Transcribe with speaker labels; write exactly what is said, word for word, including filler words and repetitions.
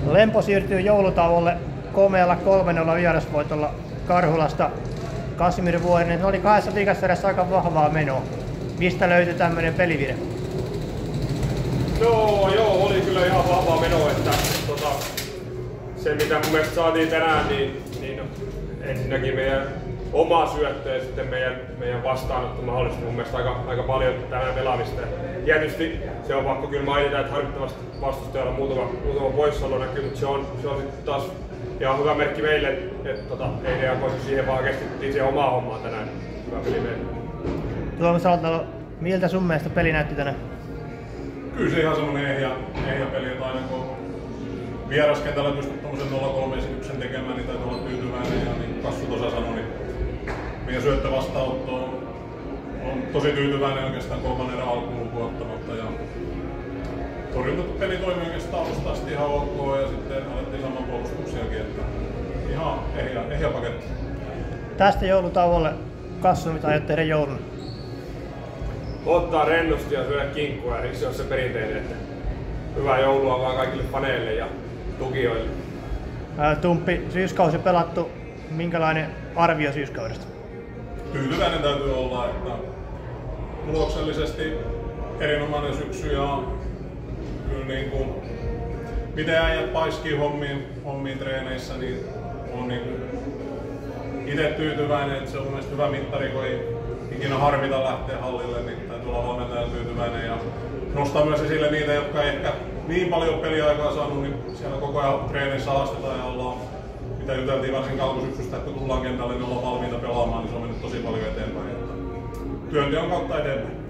Speaker 1: Lempo siirtyy joulutauolle komealla kolme nolla vierasvoitolla Karhulasta. Kasimir Vuorinen, se oli kahdessa viikassarjassa aika vahvaa menoa. Mistä löytyi tämmöinen pelivire?
Speaker 2: No joo, oli kyllä ihan vahvaa menoa, että tota, se mitä mun mielestä saatiin tänään, niin, niin ensinnäkin meidän oma syöttö ja sitten meidän, meidän vastaanotto mahdollisesti mun mielestä aika, aika paljon tänään pelaamista. Tietysti se on pakko kyllä mainita, että harvittavasti vastustajalla muutama, muutama poissaolo näkyy, mutta se on, se on sitten taas ihan hyvä merkki meille, että tota, ei reagoitu siihen, vaan keskityttiin siihen omaan hommaan tänään. Hyvä peli meille.
Speaker 1: Tuomas Altalo, miltä sun mielestä peli näytti tänään?
Speaker 3: Kyllä se ihan semmonen ehjä, ehjä peli, että aina kun vieraskentällä pystyt tommosen nolla kolme esityksen tekemään, niin täytyy olla tyytyväinen. Ja niin Kassu tuossa sanoi, niin meidän syöttövastaanotto on, on tosi tyytyväinen oikeastaan kolmannen erän alkuun lukuun ottamatta. Ja torjuntapeli toimi oikeastaan alusta asti ihan ok ja sitten alettiin saman puolustuksiakin, että ihan ehjä, ehjä paketti.
Speaker 1: Tästä joulutauolle Kassu, mitä aiot tehdä jouluna?
Speaker 2: Ottaa rennosti ja syödä kinkkua, eikö se ole se perinteinen, että hyvää joulua vaan kaikille faneille ja tukijoille.
Speaker 1: Ää, Tumppi, syyskausi pelattu. Minkälainen arvio syyskaudesta?
Speaker 3: Tyytyväinen täytyy olla, että tuloksellisesti erinomainen syksy ja kyllä niin kuin, miten äijät paiskii hommiin, hommiin treeneissä, niin on niin kuin itse tyytyväinen, että se on mun mielestä hyvä mittari, kun ei ikinä harmita lähteä hallille, niin täytyy olla valmentajan tyytyväinen ja nostaa myös esille niitä, jotka ei ehkä niin paljon peliaikaa saanut, niin siellä koko ajan treeneissä haastetaan ja ollaan, mitä juteltiin varsinkin alkusyksystä, että kun tullaan kentälle, niin ollaan valmiita pelaamaan, niin se on mennyt tosi paljon eteenpäin. Työnteon kautta eteenpäin.